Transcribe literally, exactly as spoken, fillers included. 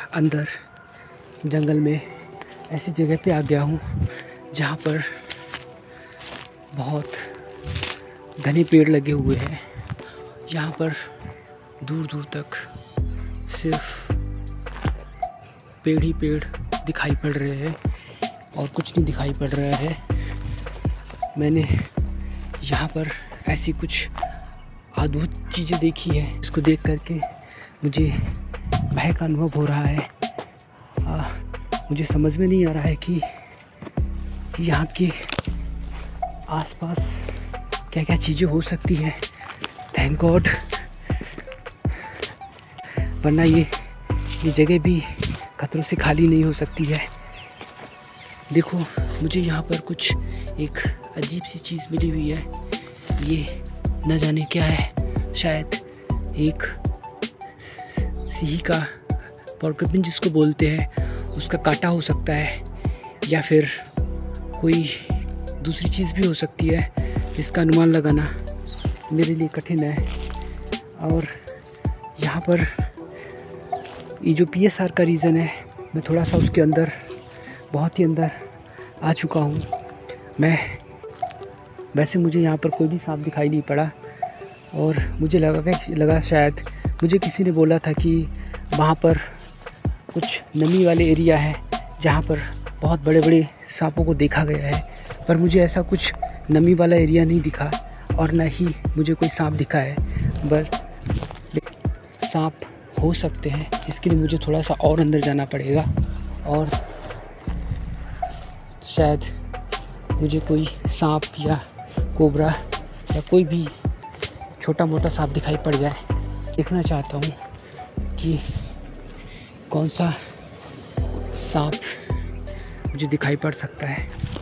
अंदर जंगल में ऐसी जगह पे आ गया हूँ जहाँ पर बहुत घने पेड़ लगे हुए हैं। यहाँ पर दूर दूर तक सिर्फ पेड़ ही पेड़ दिखाई पड़ रहे हैं और कुछ नहीं दिखाई पड़ रहा है। मैंने यहाँ पर ऐसी कुछ अद्भुत चीज़ें देखी है, इसको देख करके मुझे भय का अनुभव हो रहा है। आ, मुझे समझ में नहीं आ रहा है कि, कि यहाँ के आसपास क्या क्या चीज़ें हो सकती हैं। थैंक गॉड, वरना ये ये जगह भी खतरों से खाली नहीं हो सकती है। देखो, मुझे यहाँ पर कुछ एक अजीब सी चीज़ मिली हुई है। ये न जाने क्या है, शायद एक सिही का पॉर्कपिन जिसको बोलते हैं उसका कांटा हो सकता है, या फिर कोई दूसरी चीज़ भी हो सकती है जिसका अनुमान लगाना मेरे लिए कठिन है। और यहाँ पर ये जो पी एस आर का रीज़न है, मैं थोड़ा सा उसके अंदर, बहुत ही अंदर आ चुका हूँ। मैं वैसे मुझे यहाँ पर कोई भी सांप दिखाई नहीं पड़ा और मुझे लगा कि लगा शायद मुझे किसी ने बोला था कि वहाँ पर कुछ नमी वाले एरिया है जहाँ पर बहुत बड़े बड़े सांपों को देखा गया है, पर मुझे ऐसा कुछ नमी वाला एरिया नहीं दिखा और न ही मुझे कोई सांप दिखा है। बट सांप हो सकते हैं, इसके लिए मुझे थोड़ा सा और अंदर जाना पड़ेगा और शायद मुझे कोई सांप या कोबरा या कोई भी छोटा मोटा सांप दिखाई पड़ जाए। देखना चाहता हूँ कि कौन सा सांप मुझे दिखाई पड़ सकता है।